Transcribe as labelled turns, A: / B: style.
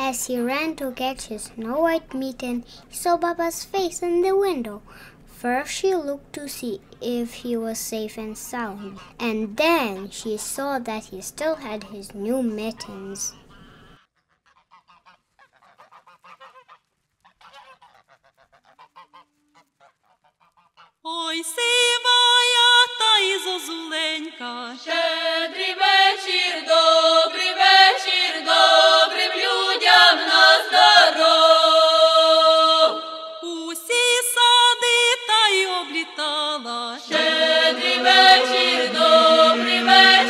A: As he ran to catch his snow-white mitten, he saw Baba's face in the window. First she looked to see if he was safe and sound, and then she saw that he still had his new mittens.
B: Ой, сивая та й зозуленька,